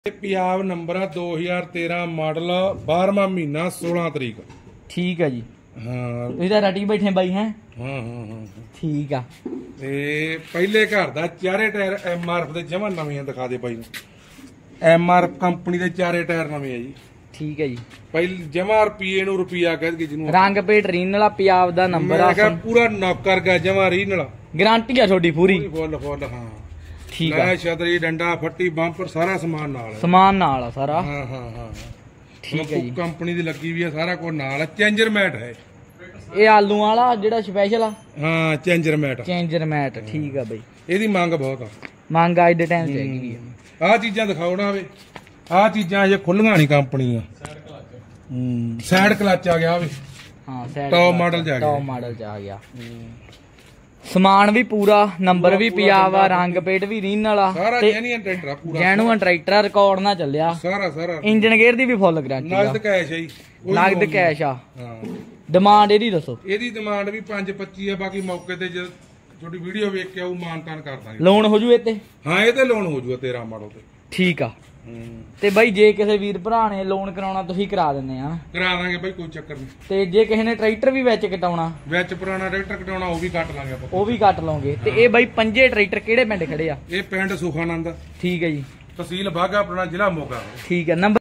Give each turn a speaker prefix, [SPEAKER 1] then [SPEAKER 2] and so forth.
[SPEAKER 1] Punjab number है 2013 model 12वां महीना 16 तरीक।
[SPEAKER 2] ठीक है जी।
[SPEAKER 1] हाँ
[SPEAKER 2] रटी बैठे बाई हैं।
[SPEAKER 1] हाँ हाँ हाँ
[SPEAKER 2] ठीक है।
[SPEAKER 1] पहले घर दा चारे टायर MRF दे जमा नवे दिखा दे भाई। MRF कंपनी दे चारे टायर नवे है जी।
[SPEAKER 2] ठीक है जी।
[SPEAKER 1] पहले जमा रुपये नू रुपया कह के जिन्होंने
[SPEAKER 2] रंग पेट रीनला पंजाब दा नंबर आ
[SPEAKER 1] पूरा नौकर का जमा रीनला
[SPEAKER 2] गारंटी है छोटी पूरी
[SPEAKER 1] फुल फुल। हाँ
[SPEAKER 2] ठीक है।
[SPEAKER 1] छतरी डंडा फट्टी बंपर सारा समान नाल है।
[SPEAKER 2] समान नाल सारा।
[SPEAKER 1] हाँ हाँ हाँ
[SPEAKER 2] ठीक है जी।
[SPEAKER 1] कंपनी दी लगी हुई है सारा कुछ नाल है। चेंजर मैट है
[SPEAKER 2] ये आलू वाला जेड़ा स्पेशल आ।
[SPEAKER 1] हाँ चेंजर मैट।
[SPEAKER 2] चेंजर मैट ठीक है बई।
[SPEAKER 1] ਇਹਦੀ ਮੰਗ ਬਹੁਤ ਆ।
[SPEAKER 2] ਮੰਗ ਅੱਜ ਦੇ ਟਾਈਮ 'ਚ ਹੈਗੀ ਆ।
[SPEAKER 1] ਆਹ ਚੀਜ਼ਾਂ ਦਿਖਾਓ ਨਾ ਵੇ। ਆਹ ਚੀਜ਼ਾਂ ਅਜੇ ਖੁੱਲੀਆਂ ਨਹੀਂ ਕੰਪਨੀ ਆ। ਸਾਈਡ ਕਲਚ ਆ ਗਿਆ ਵੇ।
[SPEAKER 2] ਹਾਂ ਸਾਈਡ
[SPEAKER 1] ਟੌਪ ਮਾਡਲ ਚ ਆ ਗਿਆ।
[SPEAKER 2] ਟੌਪ ਮਾਡਲ ਚ ਆ ਗਿਆ। ਸਮਾਨ ਵੀ ਪੂਰਾ ਨੰਬਰ ਵੀ ਪੰਜਾਬ ਆ ਰੰਗ ਪੇਟ ਵੀ ਰੀਨ ਵਾਲਾ
[SPEAKER 1] ਸਾਰਾ ਜੈਨੂਇਨ ਟਰੈਕਟਰ ਆ ਪੂਰਾ।
[SPEAKER 2] ਜੈਨੂਇਨ ਟਰੈਕਟਰ ਰਿਕਾਰਡ ਨਾਲ ਚੱਲਿਆ
[SPEAKER 1] ਸਾਰਾ ਸਾਰਾ।
[SPEAKER 2] ਇੰਜਨ ਗੇਅਰ ਦੀ ਵੀ ਫੁੱਲ ਗਾਰੰਟੀ ਆ।
[SPEAKER 1] ਨਗਦ ਕੈਸ਼ ਹੈ ਜੀ।
[SPEAKER 2] ਨਗਦ ਕੈਸ਼ ਆ।
[SPEAKER 1] ਹਾਂ
[SPEAKER 2] ਡਿਮਾਂਡ ਇਹਦੀ ਦੱਸੋ।
[SPEAKER 1] ਇਹਦੀ ਡਿਮਾਂਡ ਵੀ 5.25 ਆ। ਬਾਕੀ ਮੌਕੇ ਤੇ ਜੇ ਤੁਹਾਡੀ ਵੀਡੀਓ ਵੇਖ ਕੇ ਆਉ ਮਾਨਤਾਨ ਕਰ ਦਾਂਗੇ।
[SPEAKER 2] ਲੋਨ ਹੋ ਜੂ ਇਹ ਤੇ।
[SPEAKER 1] ਹਾਂ ਇਹ ਤੇ ਲੋਨ ਹੋ ਜੂਗਾ 13 ਮਾਡਲ ਤੇ।
[SPEAKER 2] ਠੀਕ ਆ। ਤੇ ਬਾਈ ਜੇ ਕਿਸੇ ਵੀਰ ਭਰਾ ਨੇ ਲੋਨ ਕਰਾਉਣਾ ਤੁਸੀਂ ਕਰਾ ਦਿੰਦੇ ਆ।
[SPEAKER 1] ਕਰਾ ਦਾਂਗੇ ਬਾਈ ਕੋਈ ਚੱਕਰ ਨਹੀਂ।
[SPEAKER 2] ਤੇ ਜੇ ਕਿਸੇ ਨੇ ਟਰੈਕਟਰ ਵੀ ਵਿੱਚ ਕਟਾਉਣਾ
[SPEAKER 1] ਵਿੱਚ ਪੁਰਾਣਾ ਟਰੈਕਟਰ ਕਟਾਉਣਾ ਉਹ ਵੀ ਕੱਟ ਲਾਂਗੇ ਆਪਾਂ।
[SPEAKER 2] ਉਹ ਵੀ ਕੱਟ ਲਓਗੇ। ਤੇ ਇਹ ਬਾਈ ਪੰਜੇ ਟਰੈਕਟਰ ਕਿਹੜੇ ਪਿੰਡ ਖੜੇ ਆ?
[SPEAKER 1] ਇਹ ਪਿੰਡ ਸੁਖਾਨੰਦ
[SPEAKER 2] ਠੀਕ ਹੈ ਜੀ।
[SPEAKER 1] ਤਹਿਸੀਲ ਬਾਘਾ ਪੁਰਾਣਾ ਜ਼ਿਲ੍ਹਾ ਮੋਗਾ।
[SPEAKER 2] ਠੀਕ ਹੈ। ਨੰਬਰ